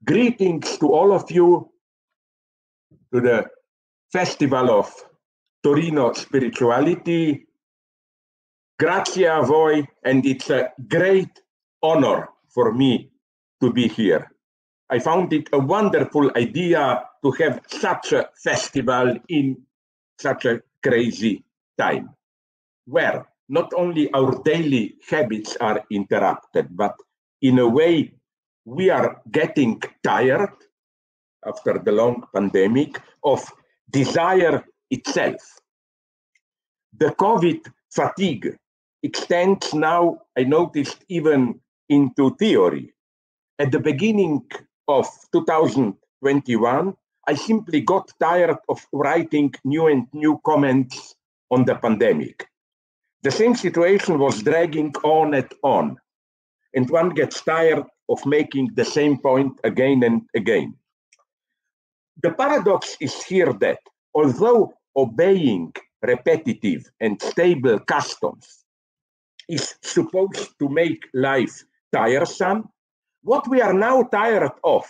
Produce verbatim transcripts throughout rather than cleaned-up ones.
Greetings to all of you to the Festival of Torino Spirituality. Grazie a voi, and it's a great honor for me to be here. I found it a wonderful idea to have such a festival in such a crazy time, where not only our daily habits are interrupted, but in a way we are getting tired after the long pandemic of desire itself. The COVID fatigue extends now, I noticed, even into theory. At the beginning of two thousand twenty-one, I simply got tired of writing new and new comments on the pandemic. The same situation was dragging on and on, and one gets tired of making the same point again and again. The paradox is here that although obeying repetitive and stable customs is supposed to make life tiresome, what we are now tired of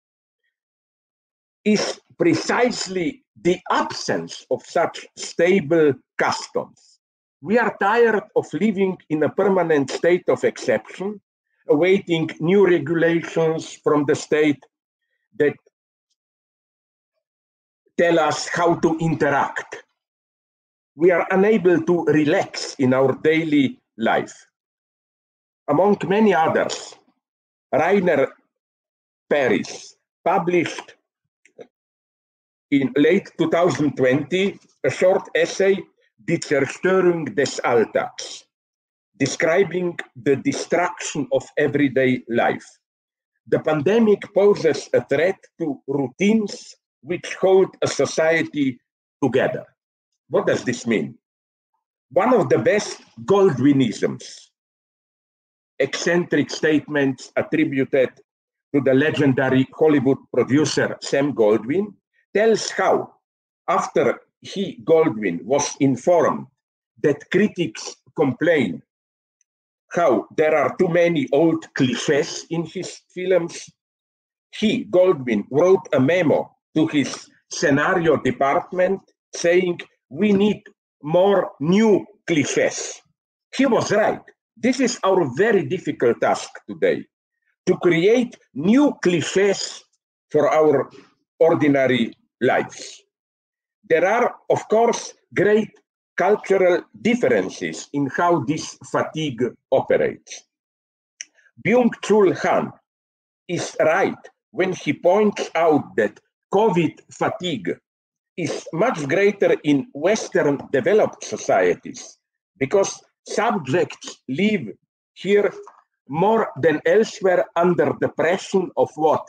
is precisely the absence of such stable customs. We are tired of living in a permanent state of exception, awaiting new regulations from the state that tell us how to interact. We are unable to relax in our daily life. Among many others, Rainer Paris published in late two thousand twenty a short essay, Die Zerstörung des Alltags, describing the destruction of everyday life. The pandemic poses a threat to routines which hold a society together. What does this mean? One of the best Goldwinisms, eccentric statements attributed to the legendary Hollywood producer Sam Goldwyn, tells how, after he, Goldwyn, was informed that critics complain how there are too many old cliches in his films, he, Goldwyn, wrote a memo to his scenario department saying, we need more new cliches. He was right. This is our very difficult task today, to create new cliches for our ordinary lives. There are, of course, great cultural differences in how this fatigue operates. Byung-Chul Han is right when he points out that COVID fatigue is much greater in Western developed societies because subjects live here more than elsewhere under the pressure of what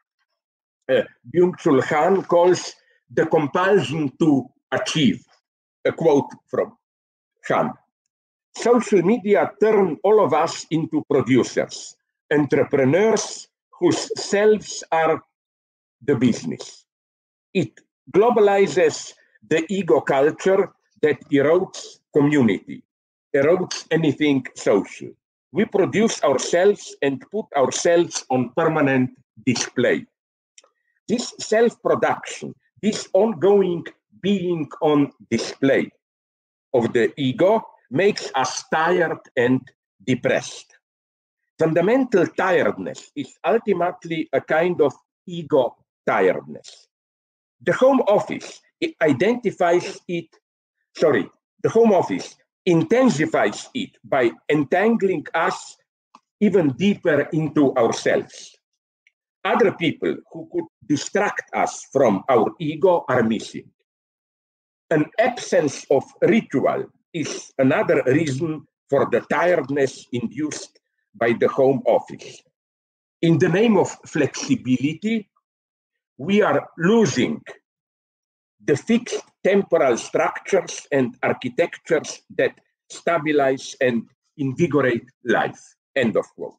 uh, Byung-Chul Han calls the compulsion to achieve. A quote from Han. Social media turn all of us into producers, entrepreneurs whose selves are the business. It globalizes the ego culture that erodes community, erodes anything social. We produce ourselves and put ourselves on permanent display. This self-production, this ongoing being on display of the ego makes us tired and depressed. Fundamental tiredness is ultimately a kind of ego tiredness. The Home Office it identifies it, sorry, the Home Office intensifies it by entangling us even deeper into ourselves. Other people who could distract us from our ego are missing. An absence of ritual is another reason for the tiredness induced by the Home Office. In the name of flexibility, we are losing the fixed temporal structures and architectures that stabilize and invigorate life. End of quote.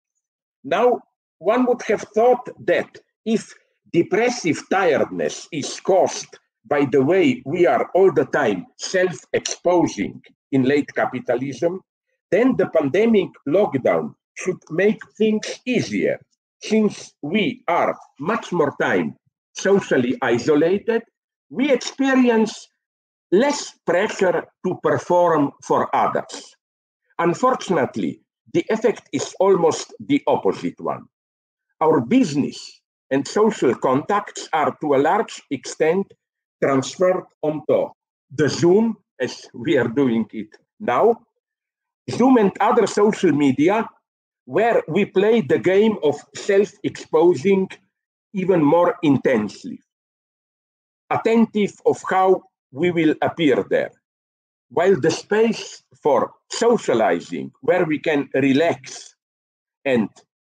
Now, one would have thought that if depressive tiredness is caused by the way we are all the time self-exposing in late capitalism, then the pandemic lockdown should make things easier since we are much more time socially isolated, we experience less pressure to perform for others. Unfortunately, the effect is almost the opposite one. Our business and social contacts are to a large extent transferred onto the Zoom, as we are doing it now, Zoom and other social media, where we play the game of self-exposing even more intensely, attentive of how we will appear there, while the space for socializing, where we can relax and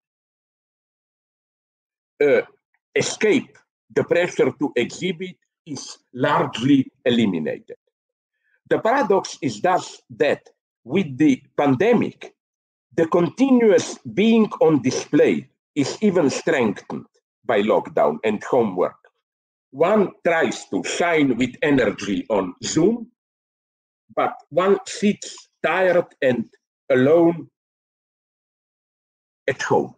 uh, escape the pressure to exhibit, is largely eliminated. The paradox is thus that with the pandemic, the continuous being on display is even strengthened by lockdown and homework. One tries to shine with energy on Zoom, but one sits tired and alone at home.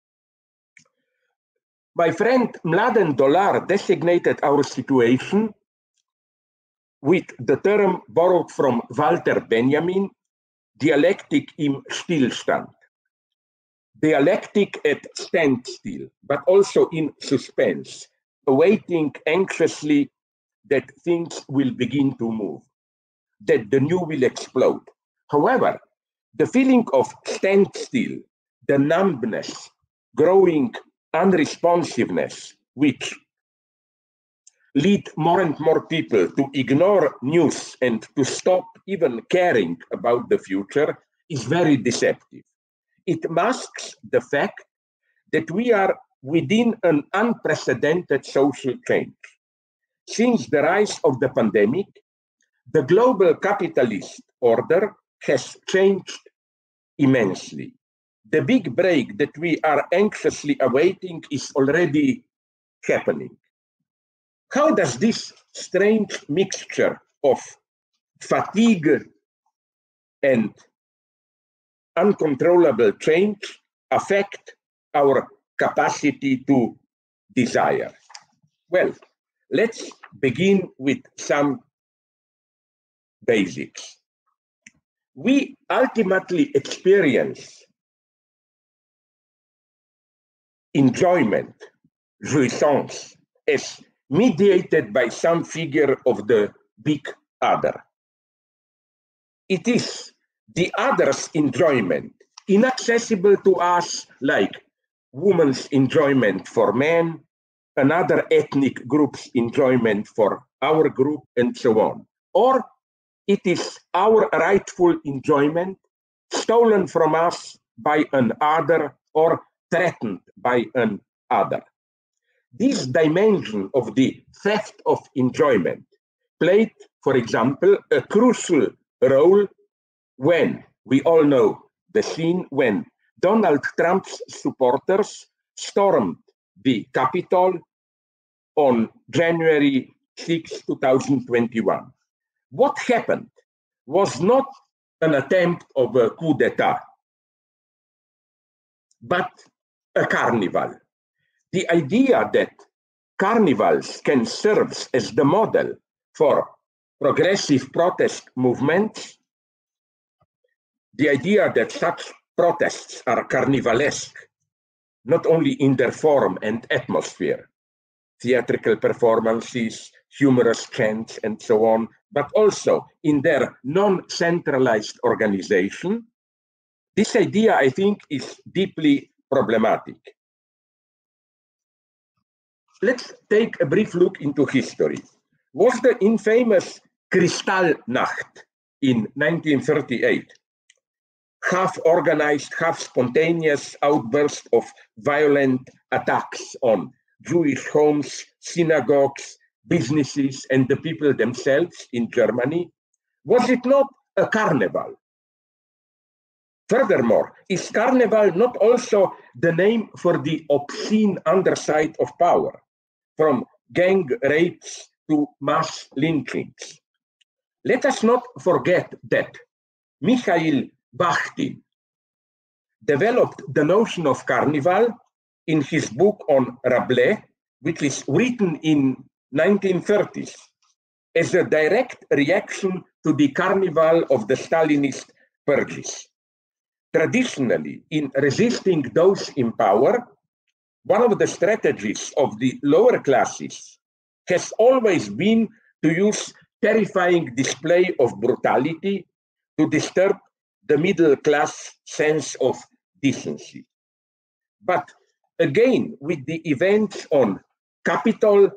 My friend Mladen Dolar designated our situation with the term borrowed from Walter Benjamin, dialectic im Stillstand. Dialectic at standstill, but also in suspense, awaiting anxiously that things will begin to move, that the new will explode. However, the feeling of standstill, the numbness, growing unresponsiveness, which lead more and more people to ignore news and to stop even caring about the future, is very deceptive. It masks the fact that we are within an unprecedented social change. Since the rise of the pandemic, the global capitalist order has changed immensely. The big break that we are anxiously awaiting is already happening. How does this strange mixture of fatigue and uncontrollable change affect our capacity to desire? Well, let's begin with some basics. We ultimately experience enjoyment, jouissance, as mediated by some figure of the big other. It is the other's enjoyment, inaccessible to us, like women's enjoyment for men, another ethnic group's enjoyment for our group, and so on. Or it is our rightful enjoyment, stolen from us by an other or threatened by an other. This dimension of the theft of enjoyment played, for example, a crucial role when, we all know the scene when Donald Trump's supporters stormed the Capitol on January sixth, two thousand twenty-one. What happened was not an attempt of a coup d'etat, but a carnival. The idea that carnivals can serve as the model for progressive protest movements, the idea that such protests are carnivalesque, not only in their form and atmosphere, theatrical performances, humorous chants, and so on, but also in their non-centralized organization, this idea, I think, is deeply problematic. Let's take a brief look into history. Was the infamous Kristallnacht in nineteen thirty-eight, half organized, half spontaneous outburst of violent attacks on Jewish homes, synagogues, businesses, and the people themselves in Germany, was it not a carnival? Furthermore, is carnival not also the name for the obscene underside of power, from gang rapes to mass lynchings? Let us not forget that Mikhail Bakhtin developed the notion of carnival in his book on Rabelais, which is written in nineteen thirties, as a direct reaction to the carnival of the Stalinist purges. Traditionally, in resisting those in power, one of the strategies of the lower classes has always been to use terrifying display of brutality to disturb the middle class sense of decency. But again, with the events on Capitol,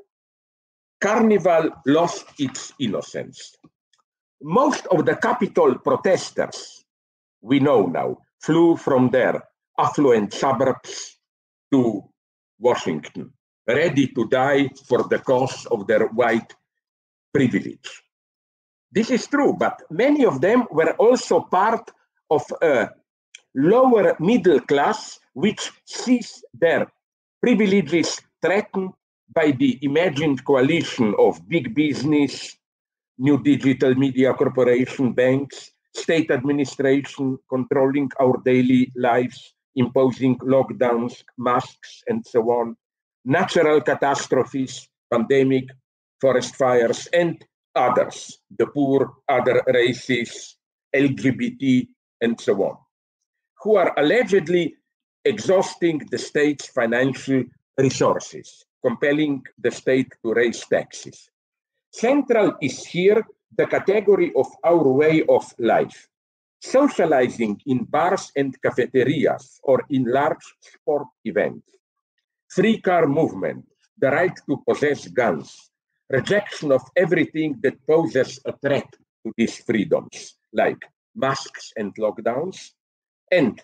Carnival lost its innocence. Most of the Capitol protesters, we know now, flew from their affluent suburbs to Washington, ready to die for the cause of their white privilege. This is true, but many of them were also part of a lower middle class which sees their privileges threatened by the imagined coalition of big business, new digital media corporation, banks, state administration controlling our daily lives, imposing lockdowns, masks, and so on, natural catastrophes, pandemic, forest fires, and others, the poor, other races, L G B T, and so on, who are allegedly exhausting the state's financial resources, compelling the state to raise taxes. Central is here the category of our way of life, socializing in bars and cafeterias or in large sport events, free car movement, the right to possess guns, rejection of everything that poses a threat to these freedoms, like masks and lockdowns, and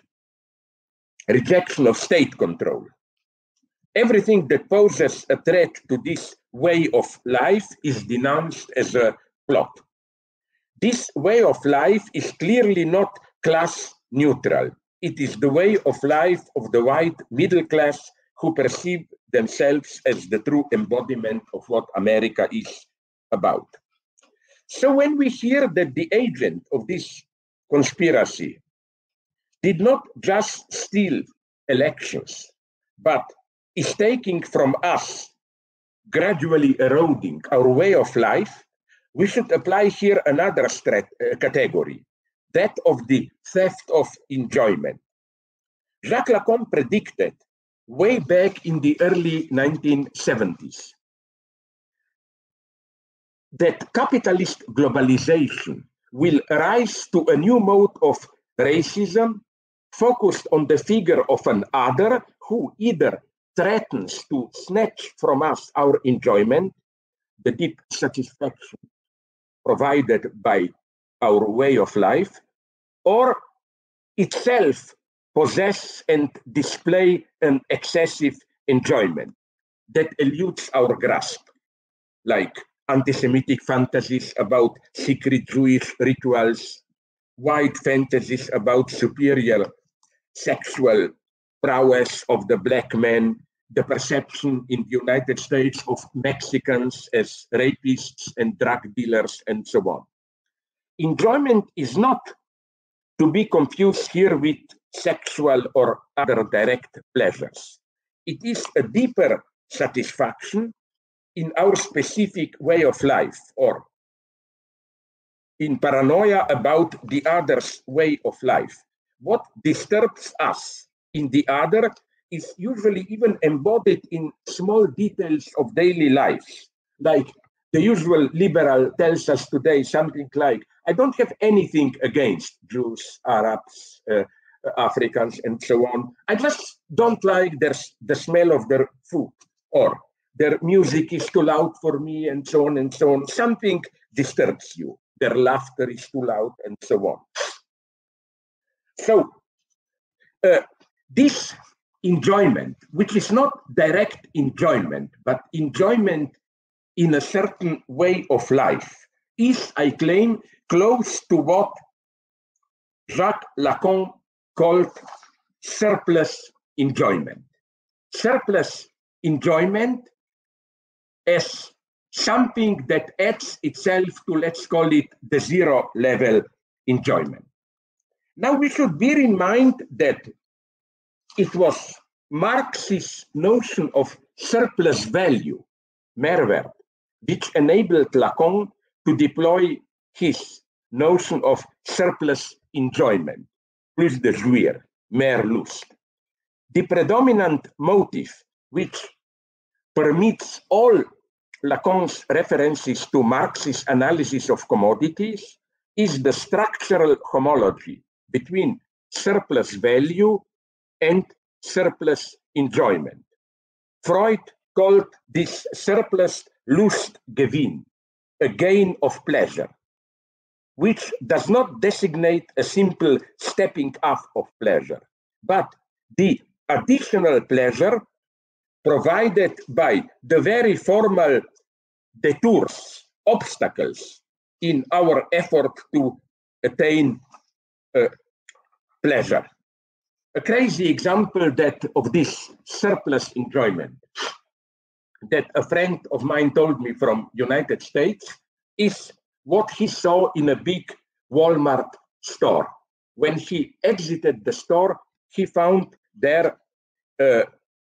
rejection of state control. Everything that poses a threat to this way of life is denounced as a plot. This way of life is clearly not class neutral. It is the way of life of the white middle class who perceive themselves as the true embodiment of what America is about. So when we hear that the agent of this conspiracy did not just steal elections, but is taking from us, gradually eroding our way of life, we should apply here another strat uh, category, that of the theft of enjoyment. Jacques Lacan predicted way back in the early nineteen seventies that capitalist globalization will rise to a new mode of racism focused on the figure of an other who either threatens to snatch from us our enjoyment, the deep satisfaction provided by our way of life, or itself possess and display an excessive enjoyment that eludes our grasp, like anti-Semitic fantasies about secret Jewish rituals, white fantasies about superior sexual prowess of the black man, the perception in the United States of Mexicans as rapists and drug dealers, and so on. Enjoyment is not to be confused here with sexual or other direct pleasures. It is a deeper satisfaction in our specific way of life, or in paranoia about the other's way of life. What disturbs us in the other is usually even embodied in small details of daily lives. Like the usual liberal tells us today something like, I don't have anything against Jews, Arabs, uh, Africans, and so on. I just don't like their, the smell of their food, or their music is too loud for me, and so on and so on. Something disturbs you. Their laughter is too loud, and so on. So uh, this enjoyment, which is not direct enjoyment, but enjoyment in a certain way of life, is, I claim, close to what Jacques Lacan called surplus enjoyment. Surplus enjoyment as something that adds itself to, let's call it, the zero level enjoyment. Now we should bear in mind that it was Marx's notion of surplus value, Mehrwert, which enabled Lacan to deploy his notion of surplus enjoyment, plus de jouir, mehr Lust. The predominant motive which permits all Lacan's references to Marx's analysis of commodities is the structural homology between surplus value and surplus enjoyment. Freud called this surplus Lustgewinn, a gain of pleasure, which does not designate a simple stepping up of pleasure, but the additional pleasure provided by the very formal detours, obstacles in our effort to attain uh, pleasure. A crazy example that of this surplus enjoyment that a friend of mine told me from United States is what he saw in a big Walmart store. When he exited the store, he found there uh,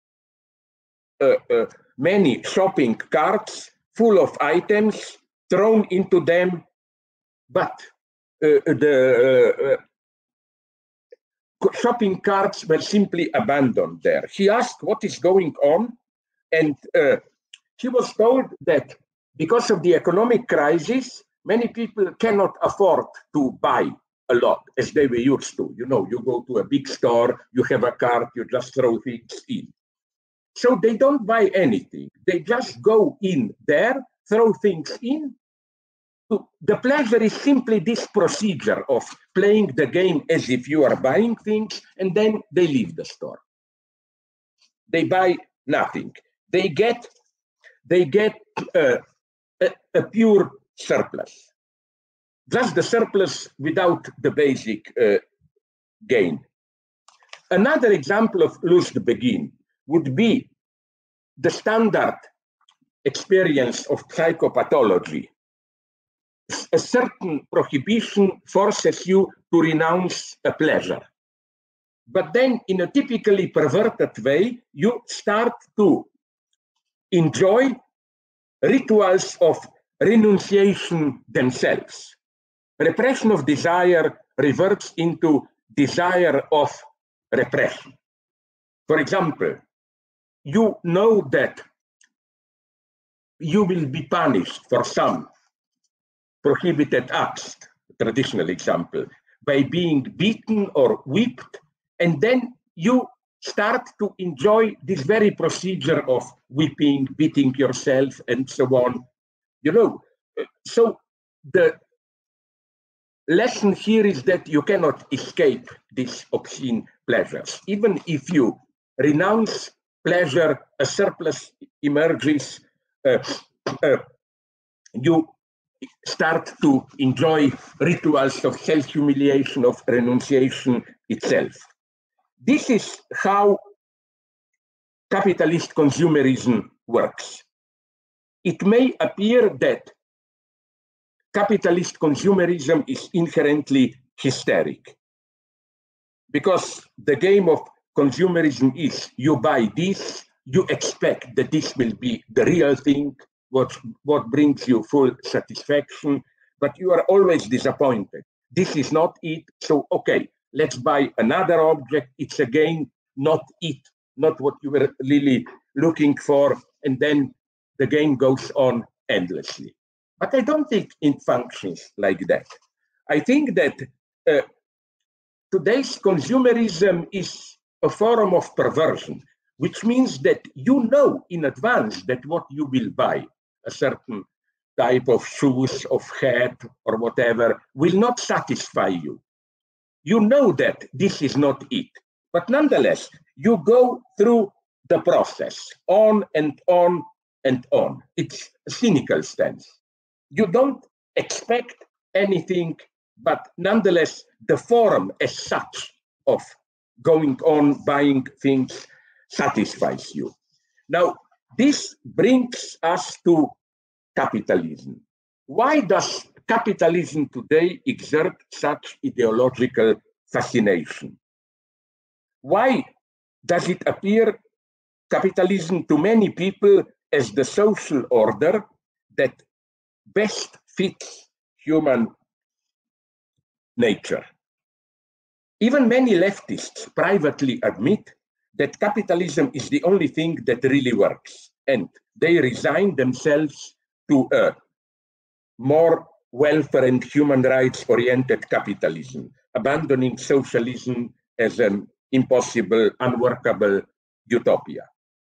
uh, uh, many shopping carts full of items thrown into them, but uh, the uh, uh, shopping carts were simply abandoned there. He asked what is going on, and uh, he was told that because of the economic crisis, many people cannot afford to buy a lot as they were used to. You know, you go to a big store, you have a cart, you just throw things in. So they don't buy anything. They just go in there, throw things in. The pleasure is simply this procedure of playing the game as if you are buying things, and then they leave the store. They buy nothing. They get, they get uh, a, a pure surplus. Just the surplus without the basic uh, gain. Another example of Lustbeginn would be the standard experience of psychopathology. A certain prohibition forces you to renounce a pleasure. But then, in a typically perverted way, you start to enjoy rituals of renunciation themselves. Repression of desire reverts into desire of repression. For example, you know that you will be punished for some prohibited acts, traditional example, by being beaten or whipped, and then you start to enjoy this very procedure of whipping, beating yourself, and so on. You know, so the lesson here is that you cannot escape these obscene pleasures. Even if you renounce pleasure, a surplus emerges, uh, uh, you start to enjoy rituals of self-humiliation, of renunciation itself. This is how capitalist consumerism works. It may appear that capitalist consumerism is inherently hysteric, because the game of consumerism is you buy this, you expect that this will be the real thing, what, what brings you full satisfaction, but you are always disappointed. This is not it, so okay, let's buy another object. It's again not it, not what you were really looking for, and then the game goes on endlessly. But I don't think it functions like that. I think that uh, today's consumerism is a form of perversion, which means that you know in advance that what you will buy, a certain type of shoes, of hat, or whatever, will not satisfy you. You know that this is not it, but nonetheless, you go through the process on and on and on. It's a cynical stance. You don't expect anything, but nonetheless, the form as such of going on buying things satisfies you. Now, this brings us to capitalism. Why does capitalism today exert such ideological fascination? Why does it appear capitalism to many people as the social order that best fits human nature. Even many leftists privately admit that capitalism is the only thing that really works, and they resign themselves to a more welfare and human rights oriented capitalism, abandoning socialism as an impossible, unworkable utopia.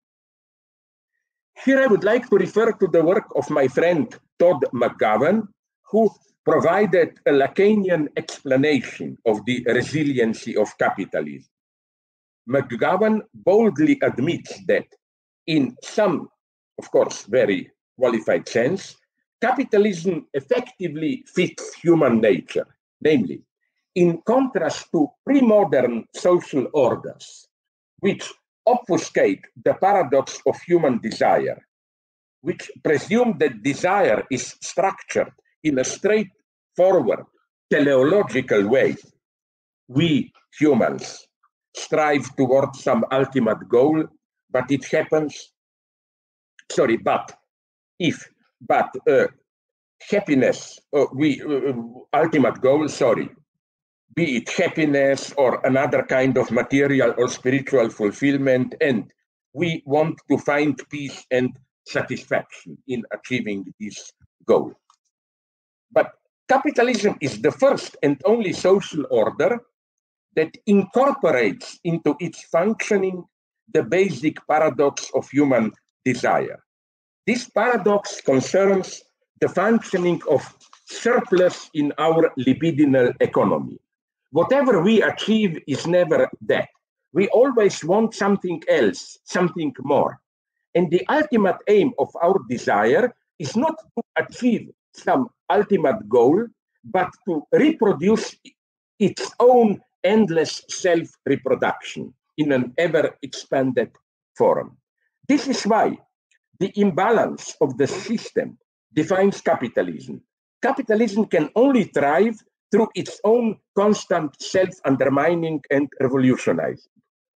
Here I would like to refer to the work of my friend Todd McGowan, who provided a Lacanian explanation of the resiliency of capitalism. McGowan boldly admits that in some, of course, very qualified sense, capitalism effectively fits human nature, namely, in contrast to pre-modern social orders, which obfuscate the paradox of human desire, which presume that desire is structured in a straightforward teleological way. We humans strive towards some ultimate goal, but it happens, sorry, but if, but uh, happiness, uh, we, uh, ultimate goal, sorry, be it happiness or another kind of material or spiritual fulfillment, and we want to find peace and satisfaction in achieving this goal. But capitalism is the first and only social order that incorporates into its functioning the basic paradox of human desire. This paradox concerns the functioning of surplus in our libidinal economy. Whatever we achieve is never that. We always want something else, something more. And the ultimate aim of our desire is not to achieve some ultimate goal, but to reproduce its own endless self-reproduction in an ever-expanded form. This is why the imbalance of the system defines capitalism. Capitalism can only thrive through its own constant self-undermining and revolutionizing.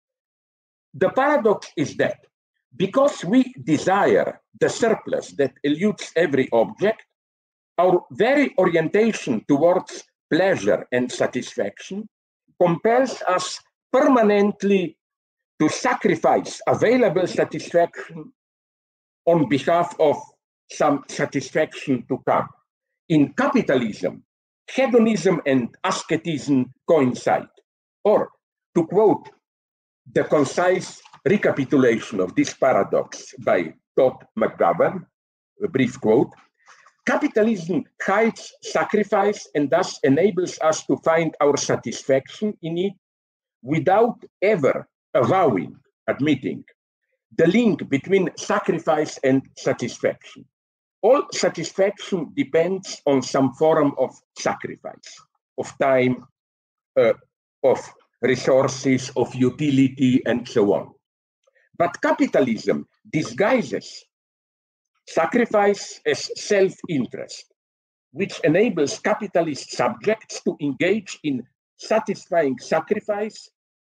The paradox is that because we desire the surplus that eludes every object, our very orientation towards pleasure and satisfaction compels us permanently to sacrifice available satisfaction on behalf of some satisfaction to come. In capitalism, hedonism and asceticism coincide. Or, to quote the concise recapitulation of this paradox by Todd McGowan, a brief quote, capitalism hides sacrifice and thus enables us to find our satisfaction in it without ever avowing, admitting, the link between sacrifice and satisfaction. All satisfaction depends on some form of sacrifice, of time, uh, of resources, of utility, and so on. But capitalism disguises sacrifice as self-interest, which enables capitalist subjects to engage in satisfying sacrifice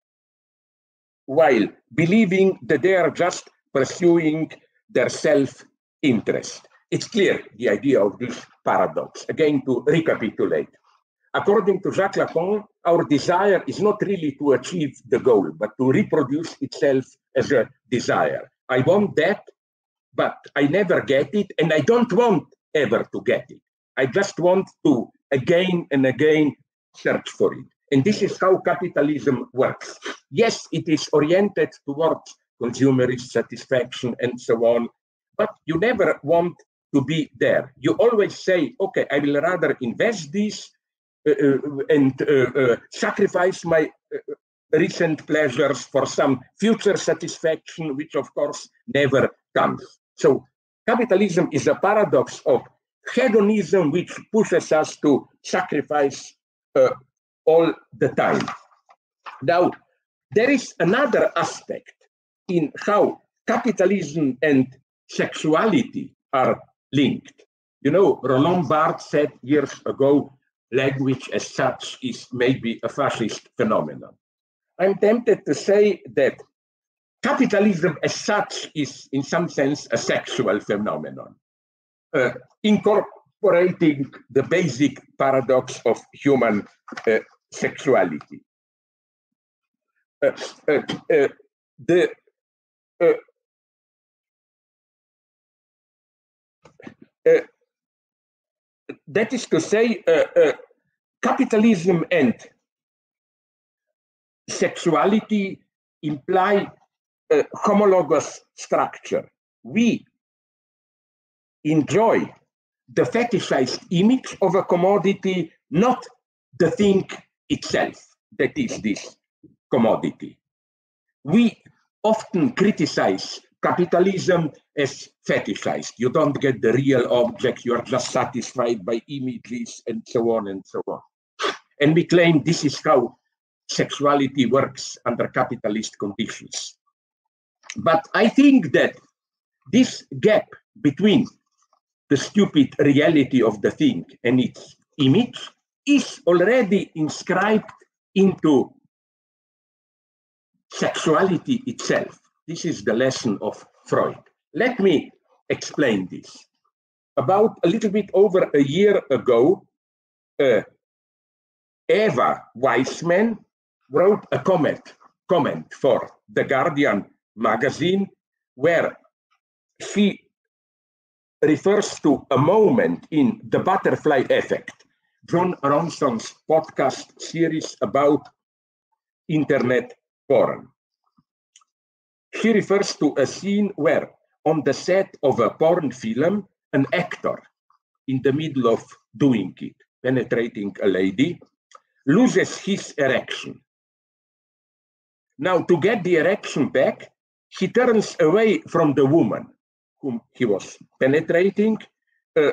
while believing that they are just pursuing their self-interest. It's clear, the idea of this paradox. Again, to recapitulate. According to Jacques Lacan, our desire is not really to achieve the goal, but to reproduce itself as a desire. I want that, but I never get it, and I don't want ever to get it. I just want to again and again search for it. And this is how capitalism works. Yes, it is oriented towards consumerist satisfaction and so on, but you never want to be there. You always say, okay, I will rather invest this uh, uh, and uh, uh, sacrifice my uh, recent pleasures for some future satisfaction, which of course never comes. So capitalism is a paradox of hedonism, which pushes us to sacrifice uh, all the time. Now, there is another aspect in how capitalism and sexuality are linked. You know, Roland Barthes said years ago, language as such is maybe a fascist phenomenon. I'm tempted to say that capitalism as such is in some sense a sexual phenomenon, uh, incorporating the basic paradox of human uh, sexuality. Uh, uh, uh, the uh, uh, that is to say, uh, uh, capitalism and sexuality imply a homologous structure. We enjoy the fetishized image of a commodity, not the thing itself, that is this commodity. We often criticize capitalism as fetishized. You don't get the real object, you are just satisfied by images and so on and so on. And we claim this is how sexuality works under capitalist conditions. But I think that this gap between the stupid reality of the thing and its image is already inscribed into sexuality itself. This is the lesson of Freud. Let me explain this. About a little bit over a year ago, uh, Eva Weissman wrote a comment, comment for The Guardian magazine, where she refers to a moment in The Butterfly Effect, John Ronson's podcast series about internet porn. She refers to a scene where, on the set of a porn film, an actor, in the middle of doing it, penetrating a lady, loses his erection. Now, to get the erection back, he turns away from the woman whom he was penetrating, uh,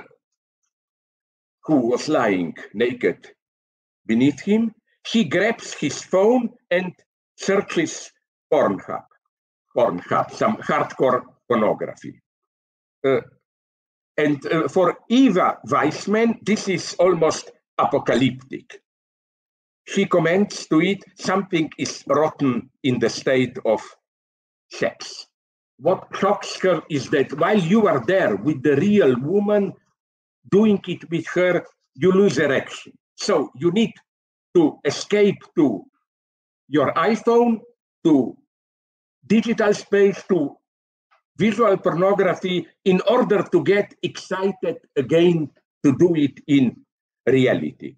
who was lying naked beneath him. He grabs his phone and searches Pornhub, Pornhub, some hardcore pornography. Uh, and uh, for Eva Weissman, this is almost apocalyptic. She comments to it, something is rotten in the state of sex. What shocks her is that while you are there with the real woman, doing it with her, you lose erection. So you need to escape to your iPhone, to digital space, to visual pornography in order to get excited again to do it in reality.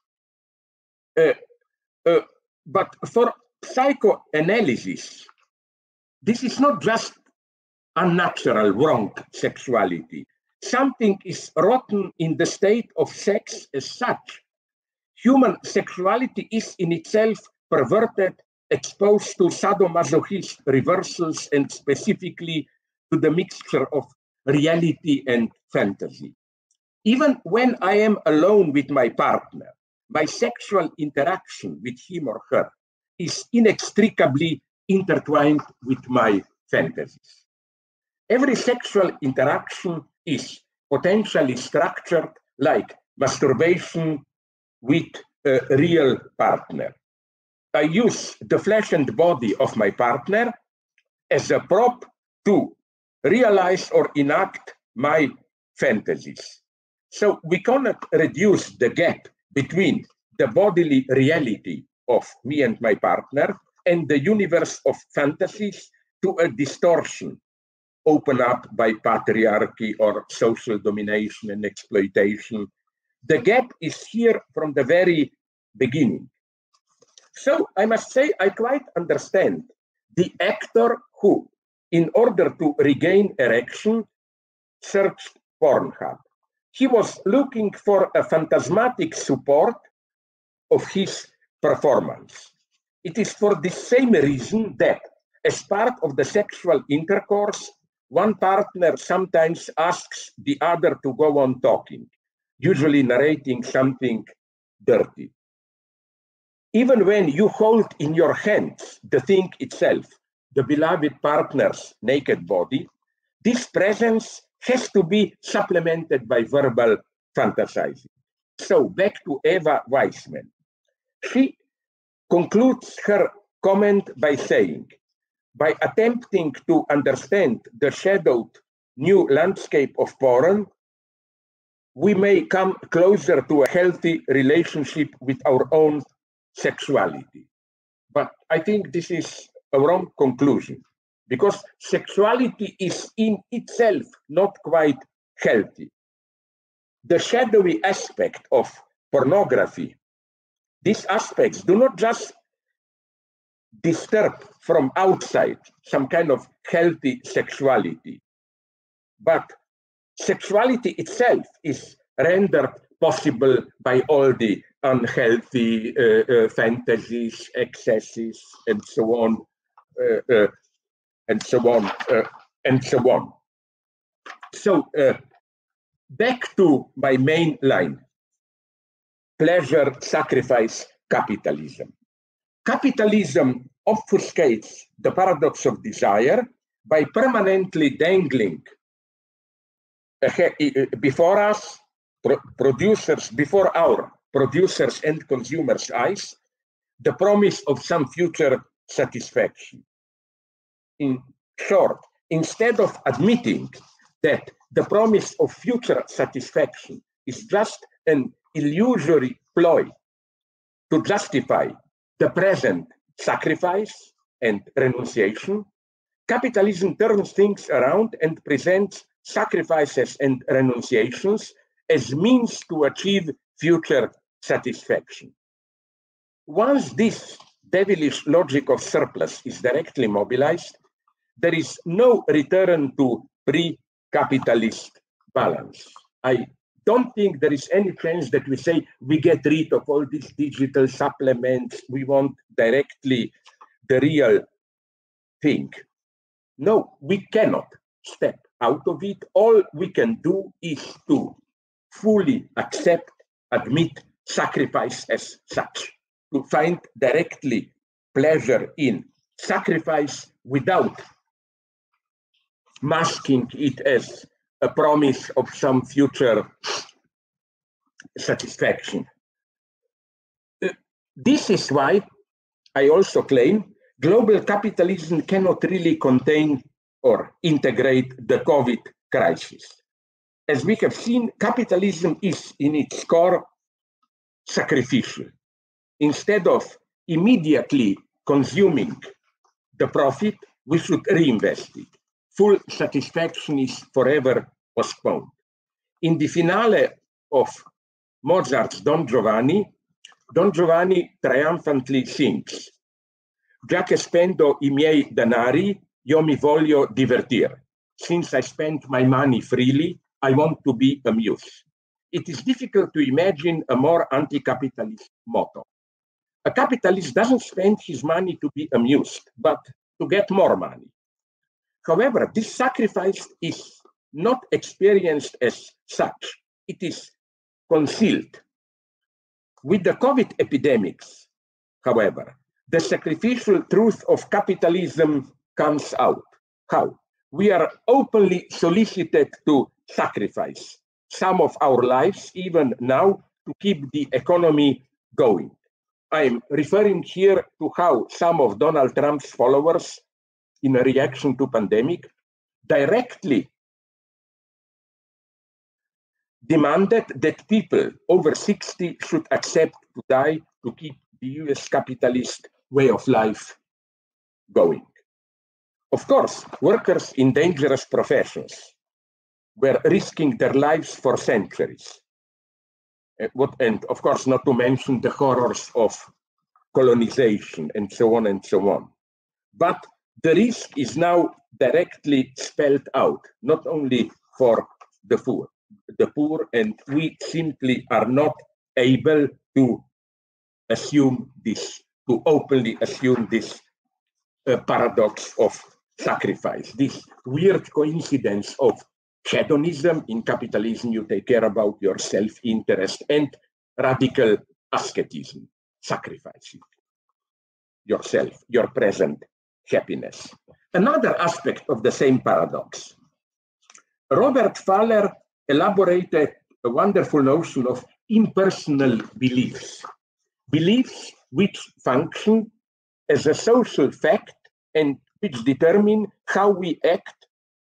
Uh, uh, but for psychoanalysis, this is not just unnatural, wrong sexuality. Something is rotten in the state of sex as such. Human sexuality is in itself perverted, exposed to sadomasochist reversals, and specifically to the mixture of reality and fantasy. Even when I am alone with my partner, my sexual interaction with him or her is inextricably intertwined with my fantasies. Every sexual interaction is potentially structured like masturbation with a real partner. I use the flesh and body of my partner as a prop to realize or enact my fantasies. So we cannot reduce the gap between the bodily reality of me and my partner and the universe of fantasies to a distortion opened up by patriarchy or social domination and exploitation. The gap is here from the very beginning. So I must say I quite understand the actor who, in order to regain erection, searched Pornhub. He was looking for a phantasmatic support of his performance. It is for the same reason that, as part of the sexual intercourse, one partner sometimes asks the other to go on talking, usually narrating something dirty. Even when you hold in your hands the thing itself, the beloved partner's naked body, this presence has to be supplemented by verbal fantasizing. So back to Eva Weissman. She concludes her comment by saying, by attempting to understand the shadowed new landscape of porn, we may come closer to a healthy relationship with our own sexuality. But I think this is a wrong conclusion, because sexuality is in itself not quite healthy. The shadowy aspect of pornography, these aspects do not just disturb from outside some kind of healthy sexuality, but sexuality itself is rendered possible by all the unhealthy uh, uh, fantasies, excesses, and so on, uh, uh, and so on, uh, and so on. So uh, back to my main line: pleasure, sacrifice, capitalism. Capitalism obfuscates the paradox of desire by permanently dangling before us, pro producers, before our producers and consumers' eyes, the promise of some future satisfaction. In short, instead of admitting that the promise of future satisfaction is just an illusory ploy to justify the present sacrifice and renunciation, capitalism turns things around and presents sacrifices and renunciations as means to achieve future satisfaction. Once this devilish logic of surplus is directly mobilized, there is no return to pre-capitalist balance. I don't think there is any chance that we say we get rid of all these digital supplements, we want directly the real thing. No, we cannot step out of it. All we can do is to fully accept, admit, sacrifice as such, to find directly pleasure in sacrifice without masking it as a promise of some future satisfaction. Uh, this is why I also claim global capitalism cannot really contain or integrate the COVID crisis. As we have seen, capitalism is in its core sacrificial. Instead of immediately consuming the profit, we should reinvest it. Full satisfaction is forever postponed. In the finale of Mozart's Don Giovanni, Don Giovanni triumphantly sings, "Già che spendo I miei denari, io mi voglio divertire. Since I spend my money freely, I want to be amused." It is difficult to imagine a more anti-capitalist motto. A capitalist doesn't spend his money to be amused, but to get more money. However, this sacrifice is not experienced as such. It is concealed. With the COVID epidemics, however, the sacrificial truth of capitalism comes out. How? We are openly solicited to sacrifice some of our lives, even now, to keep the economy going. I'm referring here to how some of Donald Trump's followers, in a reaction to pandemic, directly demanded that people over sixty should accept to die to keep the U S capitalist way of life going. Of course, workers in dangerous professions were risking their lives for centuries. And, what, and of course, not to mention the horrors of colonization and so on and so on. But the risk is now directly spelled out, not only for the poor, the poor, and we simply are not able to assume this, to openly assume this uh, paradox of sacrifice, this weird coincidence of hedonism. In capitalism, you take care about your self-interest, and radical asceticism, sacrificing yourself, your present happiness. Another aspect of the same paradox. Robert Fowler elaborated a wonderful notion of impersonal beliefs, beliefs which function as a social fact and which determine how we act,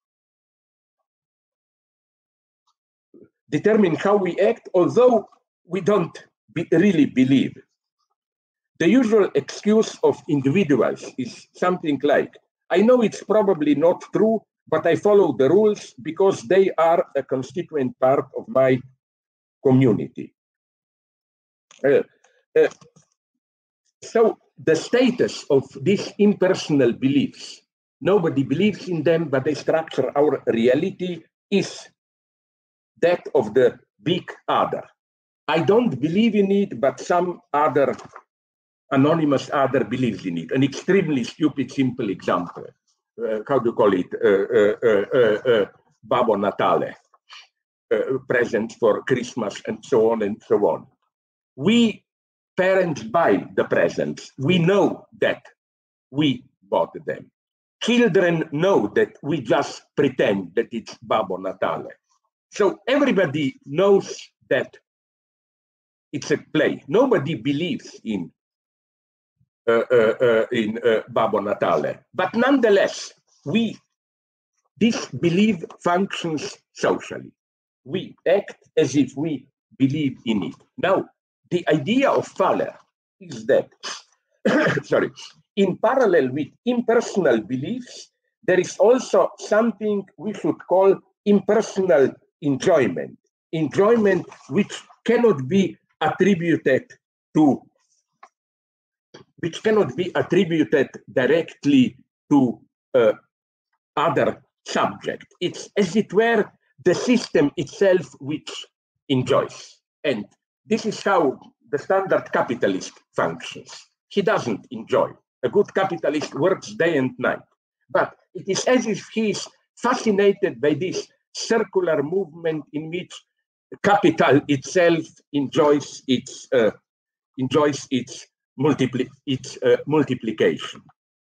determine how we act, although we don't be, really believe. The usual excuse of individuals is something like, I know it's probably not true, but I follow the rules because they are a constituent part of my community. Uh, uh, so the status of these impersonal beliefs, nobody believes in them, but they structure our reality, is that of the big other. I don't believe in it, but some other anonymous other believes in it. An extremely stupid, simple example. Uh, how do you call it? Uh, uh, uh, uh, Babbo Natale, uh, presents for Christmas, and so on and so on. We parents buy the presents. We know that we bought them. Children know that we just pretend that it's Babbo Natale. So everybody knows that it's a play. Nobody believes in uh, uh, uh, in uh, Babbo Natale, but nonetheless, we this belief functions socially. We act as if we believe in it. Now, the idea of Faller is that, sorry, in parallel with impersonal beliefs, there is also something we should call impersonal enjoyment. Enjoyment which cannot be attributed to, which cannot be attributed directly to uh, other subject. It's as it were the system itself which enjoys. And this is how the standard capitalist functions. He doesn't enjoy. A good capitalist works day and night. But it is as if he is fascinated by this circular movement in which capital itself enjoys its uh, enjoys its multipli its uh, multiplication.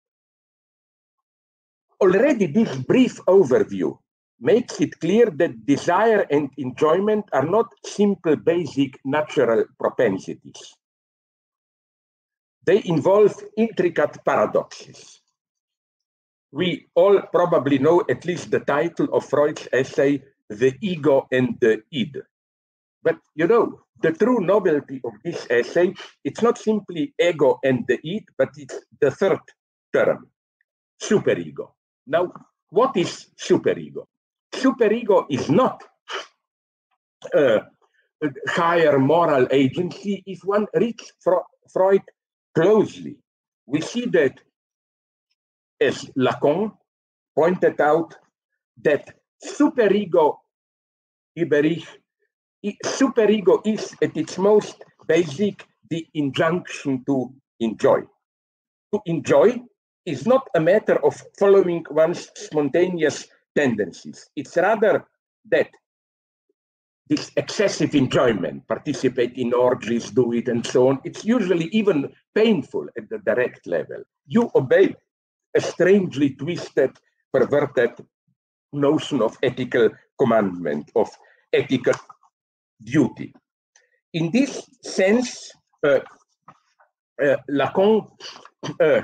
Already this brief overview makes it clear that desire and enjoyment are not simple basic natural propensities. They involve intricate paradoxes. We all probably know at least the title of Freud's essay, The Ego and the Id. But you know, the true novelty of this essay, it's not simply ego and the id, but it's the third term, superego. Now, what is superego? Superego is not a higher moral agency. If one reads Freud closely, we see that, as Lacan pointed out, that superego, Überich, superego is at its most basic the injunction to enjoy. To enjoy is not a matter of following one's spontaneous tendencies. It's rather that this excessive enjoyment, participate in orgies, do it, and so on, it's usually even painful at the direct level. You obey a strangely twisted, perverted notion of ethical commandment, of ethical duty. In this sense, uh, uh, Lacan uh,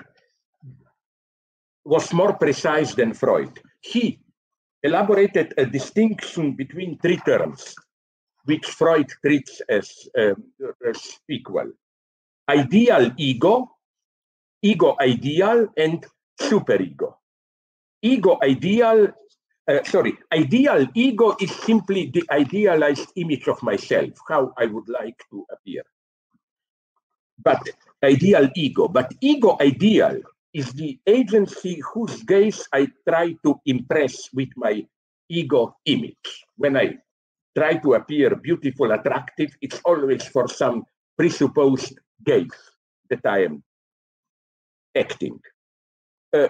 was more precise than Freud. He elaborated a distinction between three terms, which Freud treats as, um, as equal: ideal ego, ego ideal, and superego. Ego ideal, uh, sorry, ideal ego is simply the idealized image of myself, how I would like to appear. But ideal ego, but ego ideal is the agency whose gaze I try to impress with my ego image. When I try to appear beautiful, attractive, it's always for some presupposed gaze that I am acting. Uh,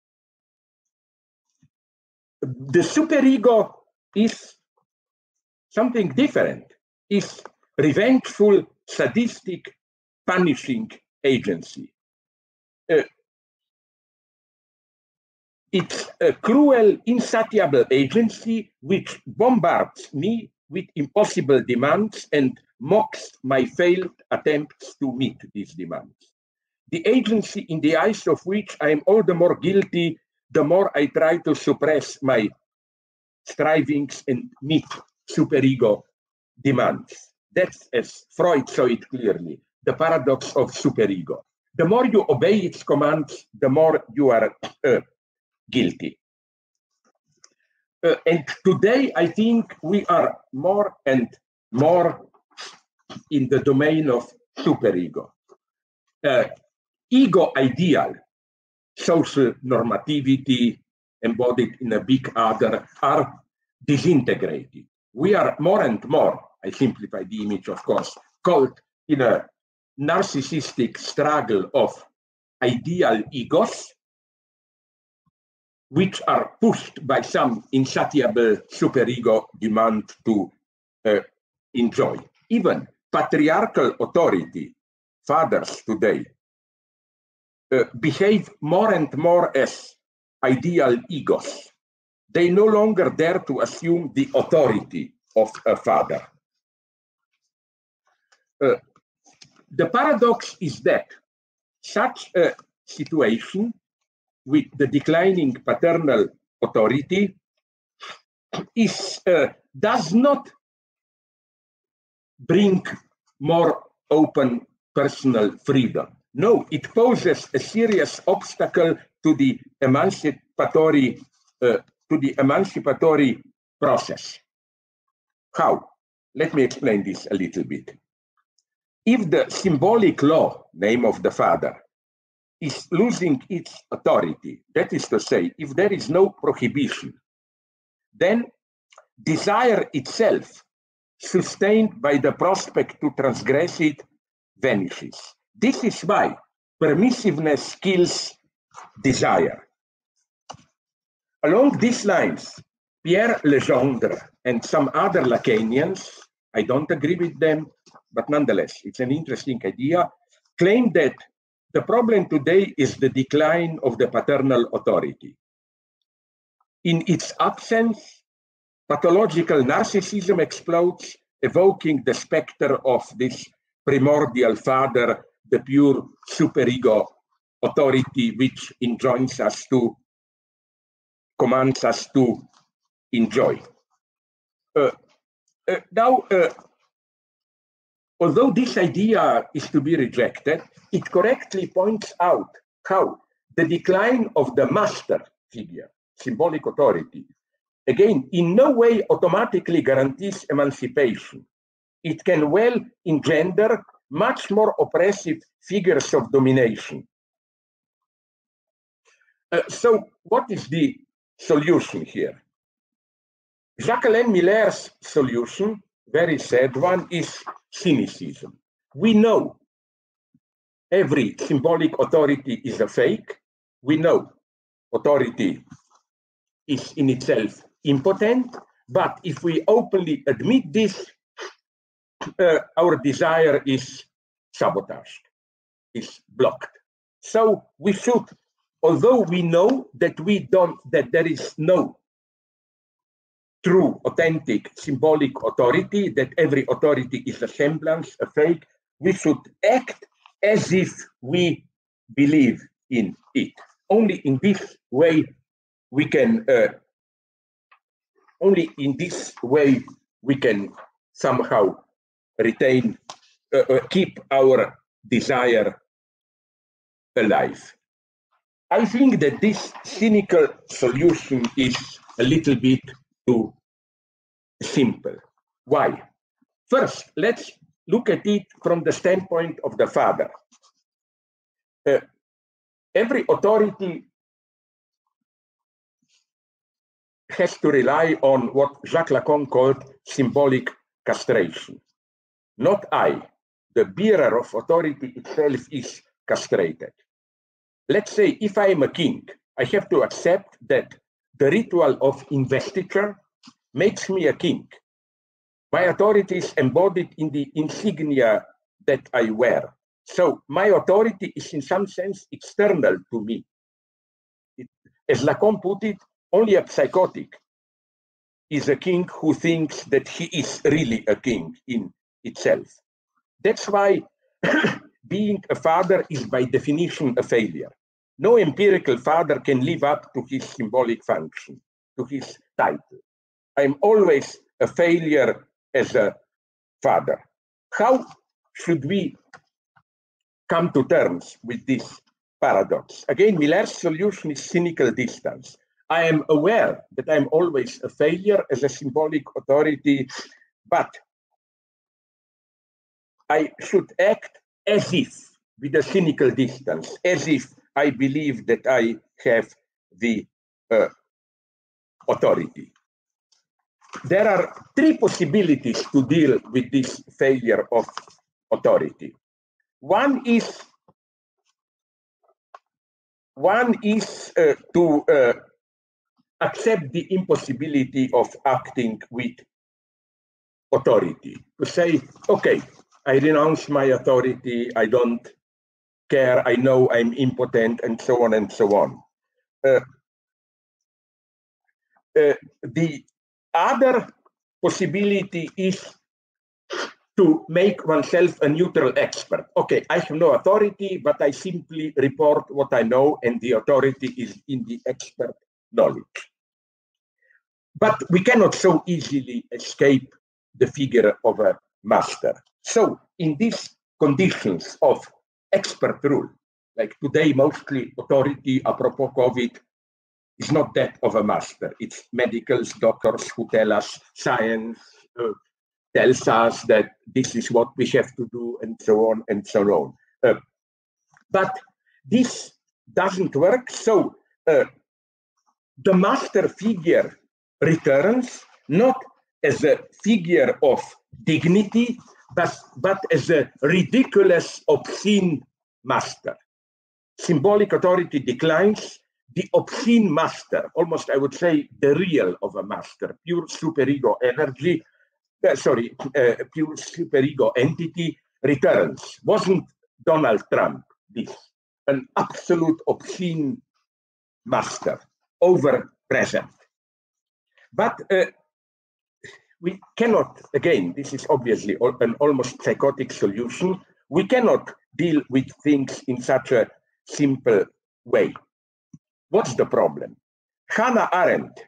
the superego is something different, is revengeful, sadistic, punishing agency. Uh, it's a cruel, insatiable agency which bombards me with impossible demands and mocks my failed attempts to meet these demands. The agency in the eyes of which I am all the more guilty the more I try to suppress my strivings and meet superego demands. That's, as Freud saw it clearly, the paradox of superego. The more you obey its commands, the more you are uh, guilty. Uh, and today, I think we are more and more in the domain of superego. Uh, ego ideal, social normativity embodied in a big other, are disintegrated. We are more and more, I simplify the image, of course, caught in a narcissistic struggle of ideal egos, which are pushed by some insatiable superego demand to uh, enjoy. Even patriarchal authority, fathers today, uh, behave more and more as ideal egos. They no longer dare to assume the authority of a father. Uh, the paradox is that such a situation with the declining paternal authority is, uh, does not bring more open personal freedom. No, it poses a serious obstacle to the emancipatory, uh, to the emancipatory process. How? Let me explain this a little bit. If the symbolic law, name of the father, is losing its authority, that is to say, if there is no prohibition, then desire itself, sustained by the prospect to transgress it, vanishes. This is why permissiveness kills desire. Along these lines, Pierre Legendre and some other Lacanians, I don't agree with them, but nonetheless, it's an interesting idea, claim that the problem today is the decline of the paternal authority. In its absence, pathological narcissism explodes, evoking the specter of this primordial father, the pure superego authority which enjoins us to, commands us to enjoy. Uh, uh, now, uh, although this idea is to be rejected, it correctly points out how the decline of the master figure, symbolic authority, again, in no way automatically guarantees emancipation. It can well engender much more oppressive figures of domination. Uh, so what is the solution here? Jacques-Alain Miller's solution, very sad one, is cynicism. We know every symbolic authority is a fake. We know authority is in itself impotent, but if we openly admit this, uh, our desire is sabotaged, is blocked. So we should, although we know that we don't, that there is no true, authentic, symbolic authority, that every authority is a semblance, a fake, we should act as if we believe in it. Only in this way we can, uh, only in this way we can somehow retain, uh, uh, keep our desire alive. I think that this cynical solution is a little bit too simple. Why? First, let's look at it from the standpoint of the father. Uh, every authority has to rely on what Jacques Lacan called symbolic castration. Not I. The bearer of authority itself is castrated. Let's say if I am a king, I have to accept that the ritual of investiture makes me a king. My authority is embodied in the insignia that I wear. So my authority is in some sense external to me. It, as Lacan put it, only a psychotic is a king who thinks that he is really a king in itself. That's why being a father is by definition a failure. No empirical father can live up to his symbolic function, to his title. I'm always a failure as a father. How should we come to terms with this paradox? Again, Miller's solution is cynical distance. I am aware that I'm always a failure as a symbolic authority, but I should act as if, with a cynical distance, as if I believe that I have the uh, authority. There are three possibilities to deal with this failure of authority. One is, one is uh, to uh, accept the impossibility of acting with authority. To say, okay, I renounce my authority, I don't care, I know I'm impotent, and so on and so on. Uh, uh, the other possibility is to make oneself a neutral expert. Okay, I have no authority, but I simply report what I know, and the authority is in the expert knowledge. But we cannot so easily escape the figure of a master. So in these conditions of expert rule, like today mostly authority apropos COVID is not that of a master. It's medicals, doctors who tell us science, uh, tells us that this is what we have to do, and so on and so on. Uh, but this doesn't work. So uh, the master figure returns not as a figure of dignity, but, but as a ridiculous, obscene master. Symbolic authority declines. The obscene master, almost I would say the real of a master, pure superego energy, uh, sorry, uh, pure superego entity returns. Wasn't Donald Trump this? An absolute obscene master, over present. But uh, we cannot, again, this is obviously an almost psychotic solution. We cannot deal with things in such a simple way. What's the problem? Hannah Arendt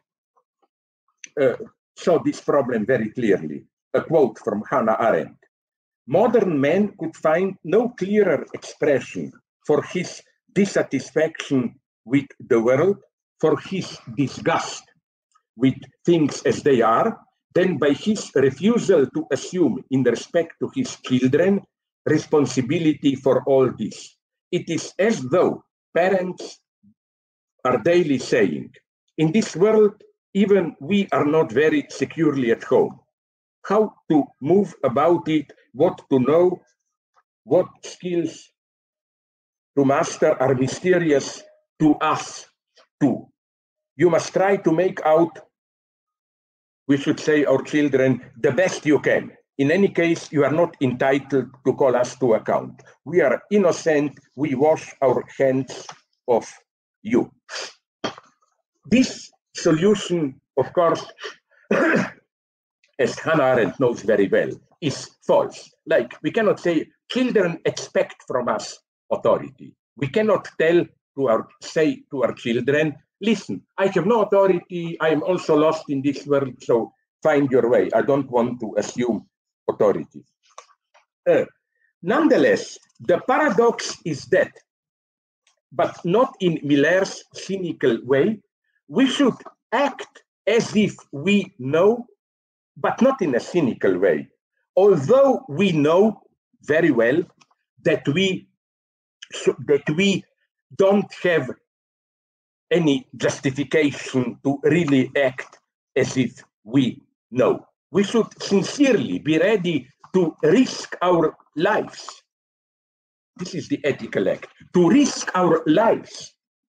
uh, saw this problem very clearly. A quote from Hannah Arendt. Modern man could find no clearer expression for his dissatisfaction with the world, for his disgust with things as they are, than by his refusal to assume, in respect to his children, responsibility for all this. It is as though parents are daily saying, in this world, even we are not very securely at home. How to move about it, what to know, what skills to master are mysterious to us too. You must try to make out, we should say, our children, the best you can. In any case, you are not entitled to call us to account. We are innocent, we wash our hands of you. This solution, of course, as Hannah Arendt knows very well, is false. Like, we cannot say, children expect from us authority. We cannot tell to our, say to our children, listen, I have no authority, I am also lost in this world, so find your way. I don't want to assume authority. Uh, nonetheless, the paradox is that, but not in Miller's cynical way, we should act as if we know, but not in a cynical way. Although we know very well that we, that we don't have any justification to really act as if we know. We should sincerely be ready to risk our lives. This is the ethical act, to risk our lives,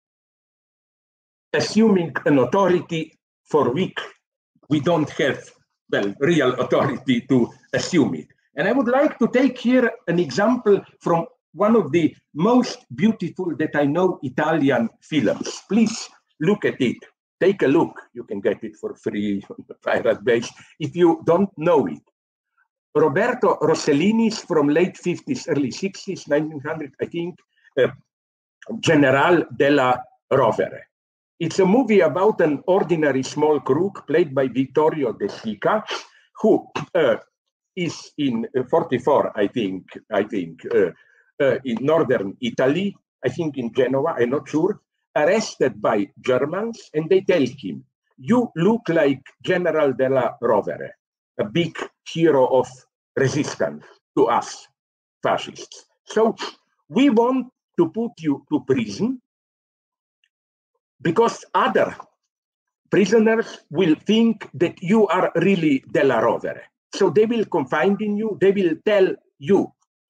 assuming an authority for which we don't have, well, real authority to assume it. And I would like to take here an example from one of the most beautiful that I know Italian films. Please look at it. Take a look. You can get it for free on the pirate base if you don't know it. Roberto Rossellini's from late fifties, early sixties, nineteen hundred, I think, uh, General della Rovere. It's a movie about an ordinary small crook played by Vittorio De Sica, who uh, is in uh, forty-four, I think, I think, uh, uh, in northern Italy, I think in Genoa, I'm not sure, arrested by Germans, and they tell him, you look like General della Rovere, a big hero of resistance to us, fascists. So we want to put you to prison because other prisoners will think that you are really della Rovere. So they will confide in you, they will tell you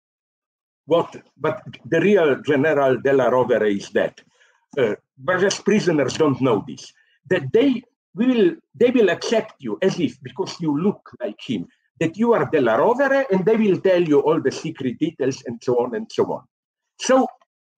what, but the real General della Rovere is that. Uh, whereas prisoners don't know this. That they will, they will accept you as if, because you look like him, that you are della Rovere, and they will tell you all the secret details and so on and so on. So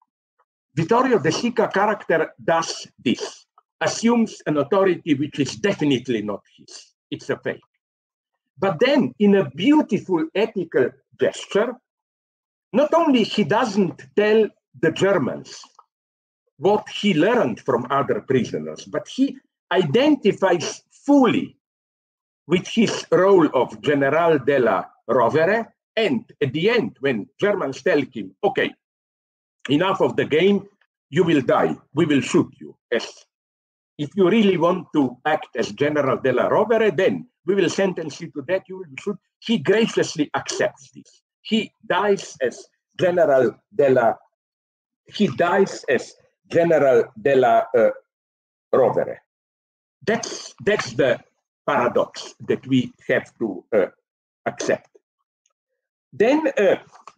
Vittorio De Sica character does this, assumes an authority which is definitely not his. It's a fake. But then, in a beautiful ethical gesture, not only he doesn't tell the Germans what he learned from other prisoners, but he identifies fully with his role of General della Rovere, and at the end, when Germans tell him, okay, enough of the game, you will die, we will shoot you. Yes. If you really want to act as General della Rovere, then we will sentence you to death, you will shoot. He graciously accepts this. He dies as General della, he dies as General della uh, Rovere. That's, that's the paradox that we have to uh, accept. Then, uh,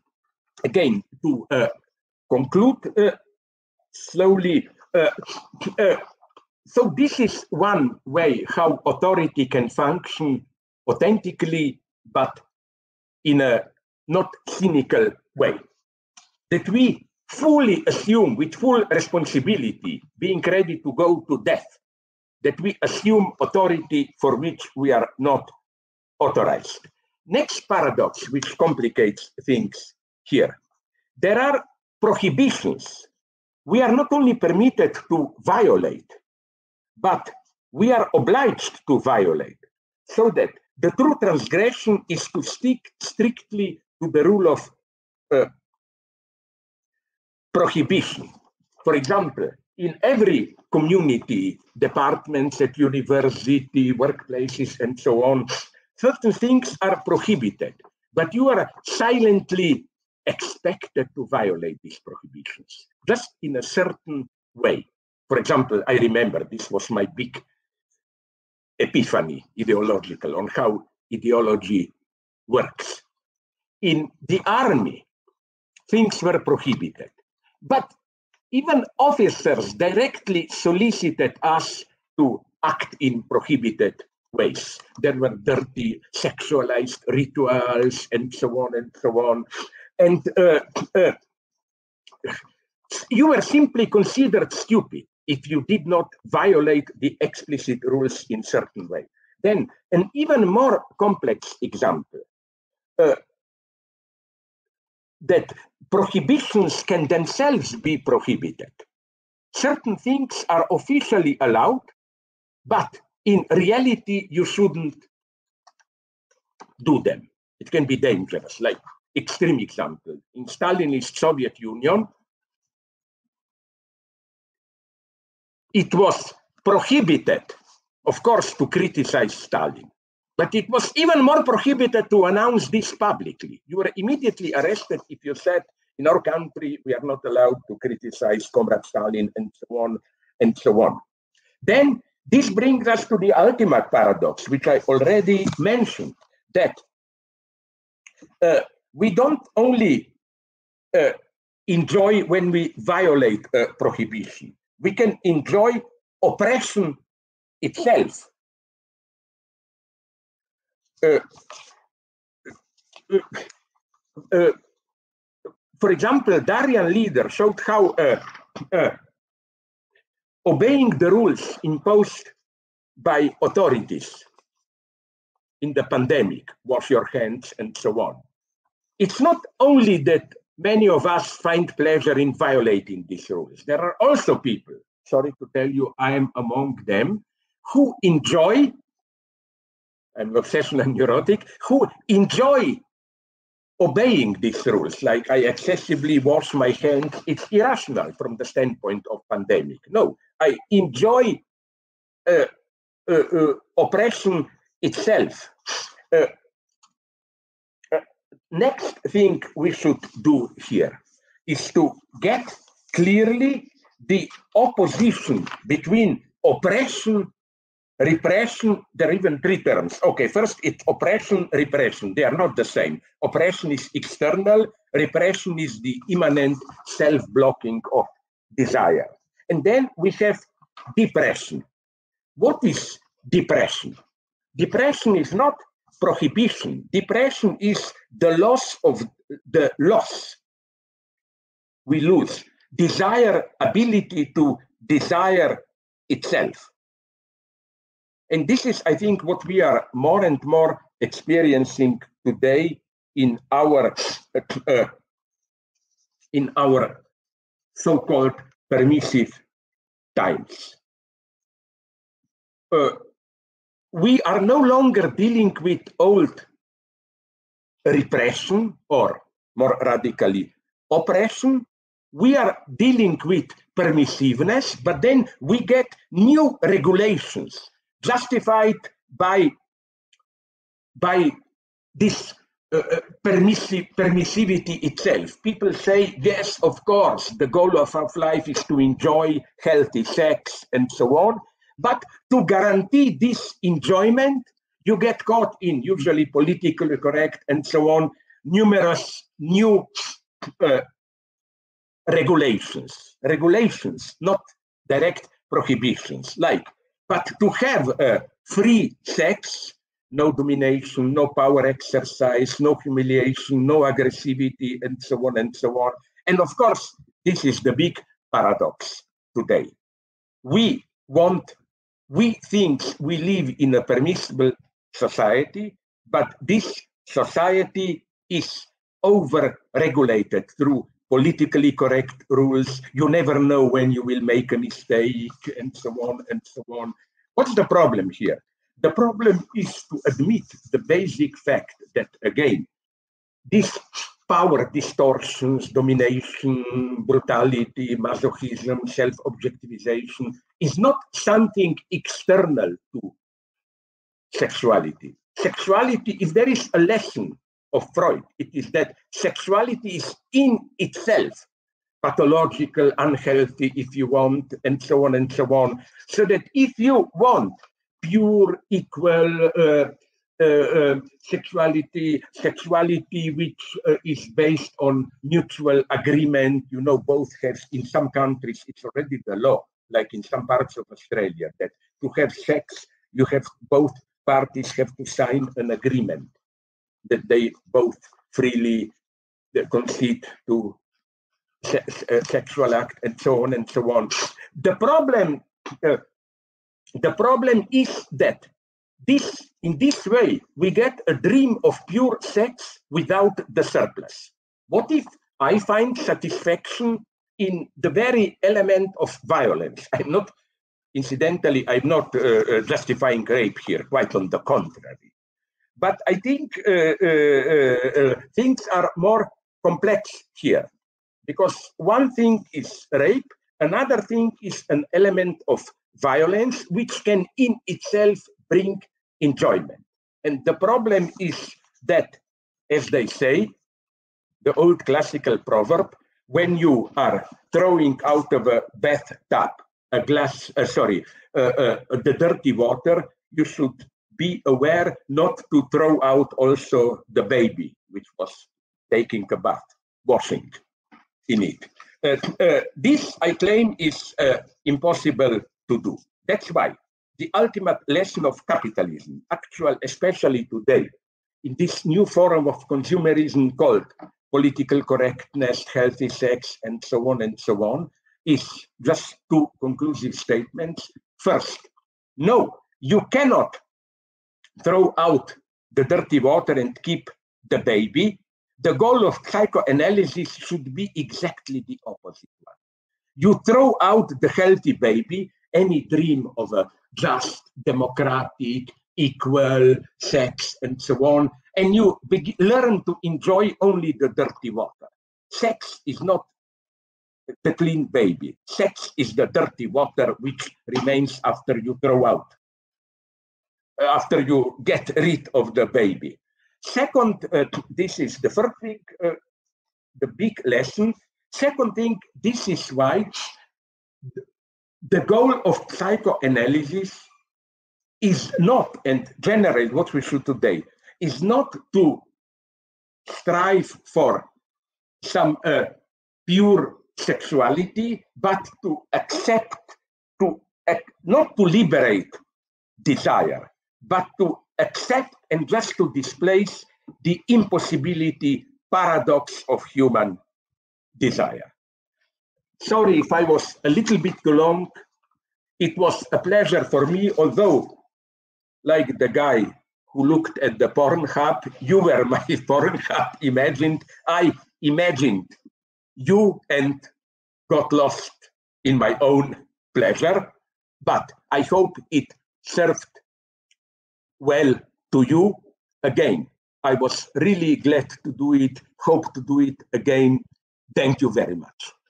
again, to uh, conclude uh, slowly, uh, uh, so this is one way how authority can function authentically, but in a not cynical way. That we fully assume with full responsibility, being ready to go to death, that we assume authority for which we are not authorized. Next paradox, which complicates things here. There are prohibitions. We are not only permitted to violate, but we are obliged to violate, so that the true transgression is to stick strictly to the rule of uh, prohibition. For example, in every community, departments at university, workplaces, and so on, certain things are prohibited, but you are silently expected to violate these prohibitions, just in a certain way. For example, I remember this was my big epiphany, ideological, on how ideology works. In the army, things were prohibited, but even officers directly solicited us to act in prohibited ways. There were dirty, sexualized rituals, and so on and so on. And uh, uh, you were simply considered stupid if you did not violate the explicit rules in certain way. Then, an even more complex example, uh, that prohibitions can themselves be prohibited. Certain things are officially allowed, but in reality, you shouldn't do them. It can be dangerous, like extreme example. In Stalinist Soviet Union, it was prohibited, of course, to criticize Stalin, but it was even more prohibited to announce this publicly. You were immediately arrested if you said, in our country, we are not allowed to criticize Comrade Stalin, and so on, and so on. Then this brings us to the ultimate paradox, which I already mentioned, that uh, we don't only uh, enjoy when we violate uh, prohibition, we can enjoy oppression itself. Uh, uh, uh, for example, Daryan leader showed how uh, uh, obeying the rules imposed by authorities in the pandemic, wash your hands and so on. It's not only that many of us find pleasure in violating these rules. There are also people, sorry to tell you, I am among them, who enjoy, I'm obsessional and neurotic, who enjoy obeying these rules, like I excessively wash my hands. It's irrational from the standpoint of pandemic. No, I enjoy uh, uh, uh, oppression itself. Uh, uh, next thing we should do here is to get clearly the opposition between oppression, repression. There are even three terms. Okay, first it's oppression, repression. They are not the same. Oppression is external, repression is the immanent self-blocking of desire. And then we have depression. What is depression? Depression is not prohibition. Depression is the loss of the loss. We lose desire, ability to desire itself. And this is, I think, what we are more and more experiencing today in our uh, in our so-called permissive times. Uh, we are no longer dealing with old repression, or more radically, oppression. We are dealing with permissiveness, but then we get new regulations justified by, by this uh, permissive, permissivity itself. People say, yes, of course, the goal of our life is to enjoy healthy sex and so on. But to guarantee this enjoyment, you get caught in, usually politically correct and so on, numerous new uh, regulations. Regulations, not direct prohibitions, like, but to have uh, free sex, no domination, no power exercise, no humiliation, no aggressivity, and so on and so on. And of course, this is the big paradox today. We want, we think we live in a permissible society, but this society is over-regulated through politically correct rules. You never know when you will make a mistake, and so on and so on. What's the problem here? The problem is to admit the basic fact that, again, these power distortions, domination, brutality, masochism, self-objectivization is not something external to sexuality. Sexuality, if there is a lesson of Freud, it is that sexuality is in itself pathological, unhealthy, if you want, and so on and so on. So that if you want pure, equal uh, uh, uh, sexuality, sexuality which uh, is based on mutual agreement, you know, both have, in some countries, it's already the law, like in some parts of Australia, that to have sex, you have, both parties have to sign an agreement that they both freely concede to se uh, sexual act, and so on and so on. The problem, uh, the problem is that this, in this way, we get a dream of pure sex without the surplus. What if I find satisfaction in the very element of violence? I'm not, incidentally, I'm not uh, justifying rape here, quite on the contrary. But I think uh, uh, uh, things are more complex here, because one thing is rape, another thing is an element of violence, which can in itself bring enjoyment. And the problem is that, as they say, the old classical proverb, when you are throwing out of a bathtub a glass, uh, sorry, uh, uh, the dirty water, you should be aware not to throw out also the baby, which was taking a bath, washing in it. Uh, uh, this, I claim, is uh, impossible to do. That's why the ultimate lesson of capitalism, actual, especially today, in this new form of consumerism called political correctness, healthy sex, and so on and so on, is just two conclusive statements. First, no, you cannot throw out the dirty water and keep the baby, the goal of psychoanalysis should be exactly the opposite one. You throw out the healthy baby, any dream of a just, democratic, equal sex, and so on, and you begin, learn to enjoy only the dirty water. Sex is not the clean baby. Sex is the dirty water which remains after you throw out, after you get rid of the baby. Second, uh, this is the first thing, uh, the big lesson. Second thing, this is why the goal of psychoanalysis is not, and generally what we should today, is not to strive for some uh, pure sexuality, but to accept, to uh, not to liberate desire, but to accept and just to displace the impossibility paradox of human desire. Sorry if I was a little bit too long. It was a pleasure for me, although, like the guy who looked at the Pornhub, you were my Pornhub imagined. I imagined you and got lost in my own pleasure, but I hope it served well to you. Again, I was really glad to do it, hope to do it again. Thank you very much.